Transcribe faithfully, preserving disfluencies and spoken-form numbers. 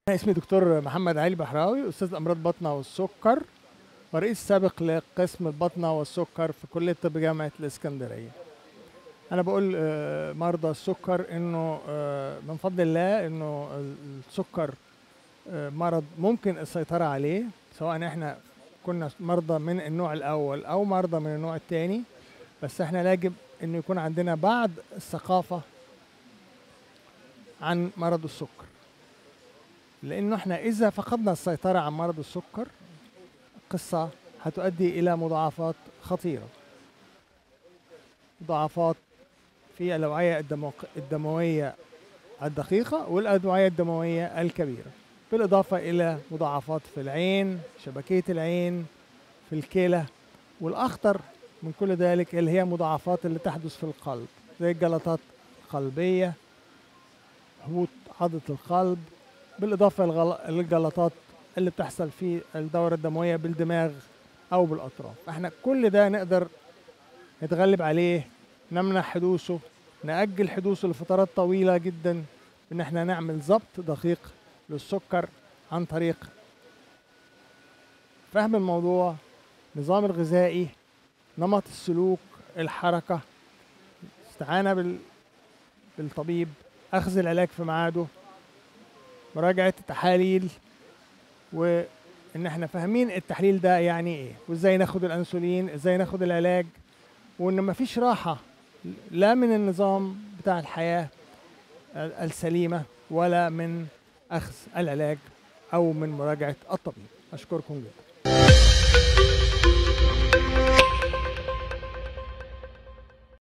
أنا اسمي دكتور محمد علي بحراوي، أستاذ أمراض بطنة والسكر ورئيس سابق لقسم البطنة والسكر في كلية طب جامعة الإسكندرية. أنا بقول آه، مرضى السكر إنه آه، من فضل الله إنه السكر آه، مرض ممكن السيطرة عليه، سواء إحنا كنا مرضى من النوع الأول أو مرضى من النوع الثاني، بس إحنا يجب إنه يكون عندنا بعض الثقافة عن مرض السكر، لأنه إحنا إذا فقدنا السيطرة عن مرض السكر قصة هتؤدي إلى مضاعفات خطيرة، مضاعفات في الأوعية الدموية الدقيقة والأوعية الدموية الكبيرة، بالإضافة إلى مضاعفات في العين، شبكية العين، في الكلى، والأخطر من كل ذلك اللي هي مضاعفات اللي تحدث في القلب زي الجلطات القلبية، هبوط عضلة القلب، بالإضافة للجلطات اللي بتحصل في الدورة الدموية بالدماغ أو بالأطراف. احنا كل ده نقدر نتغلب عليه، نمنع حدوثه، نأجل حدوثه لفترات طويلة جدا، إن احنا نعمل ضبط دقيق للسكر عن طريق فهم الموضوع، النظام الغذائي، نمط السلوك، الحركة، استعانة بال... بالطبيب، أخذ العلاج في ميعاده، مراجعة التحاليل، وإن احنا فاهمين التحليل ده يعني إيه، وإزاي ناخد الأنسولين، إزاي ناخد العلاج، وإن مفيش راحة لا من النظام بتاع الحياة السليمة ولا من أخذ العلاج أو من مراجعة الطبيب. أشكركم جدا.